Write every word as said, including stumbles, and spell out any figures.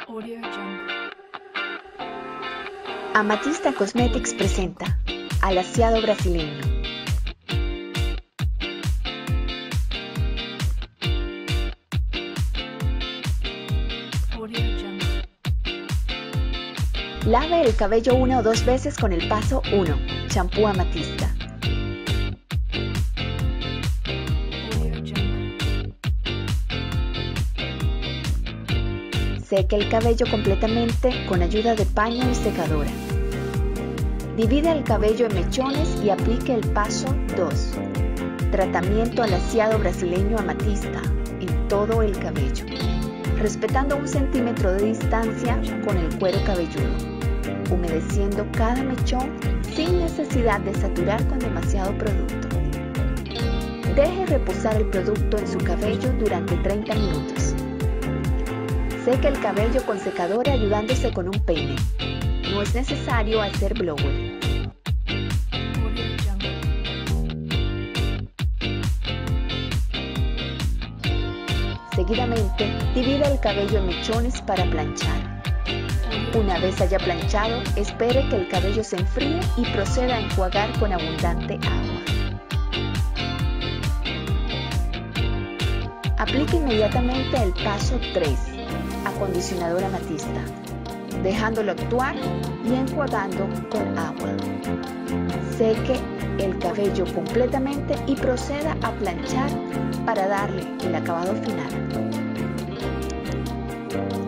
Audio Jungle. Amatista Cosmetics presenta al aseado brasileño. Audio Jungle. Lave el cabello una o dos veces con el paso uno. Champú Amatista. Audio Jungle. Seque el cabello completamente con ayuda de paño y secadora. Divide el cabello en mechones y aplique el paso dos. Tratamiento al aseado brasileño Amatista en todo el cabello, respetando un centímetro de distancia con el cuero cabelludo, humedeciendo cada mechón sin necesidad de saturar con demasiado producto. Deje reposar el producto en su cabello durante treinta minutos. Seque el cabello con secadora ayudándose con un peine. No es necesario hacer blower. Audio Jungle. Seguidamente, divida el cabello en mechones para planchar. Una vez haya planchado, espere que el cabello se enfríe y proceda a enjuagar con abundante agua. Aplique inmediatamente el paso tres, acondicionador Amatista, dejándolo actuar y enjuagando con agua. Seque el cabello completamente y proceda a planchar para darle el acabado final.